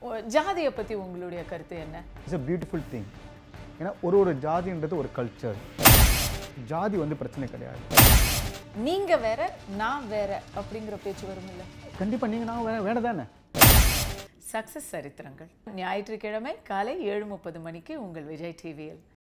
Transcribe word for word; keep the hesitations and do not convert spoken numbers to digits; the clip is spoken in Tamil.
ஜாதியை பத்தி உங்களுடைய கருத்து என்ன? It's a beautiful thing. ஏன்னா ஒரு ஒரு ஜாதின்றது ஒரு கல்ச்சர். ஜாதி வந்து பிரச்சனை கிடையாது. நீங்க வேற நான் வேற அப்படிங்கிற பேச்சு வரும்ல? கண்டிப்பா நீங்க நான் வேற வேற தானே. சக்சஸ் சரித்திரங்கள் ஞாயிற்றுக்கிழமை காலை ஏழு முப்பது மணிக்கு உங்கள் விஜய் டிவியில்.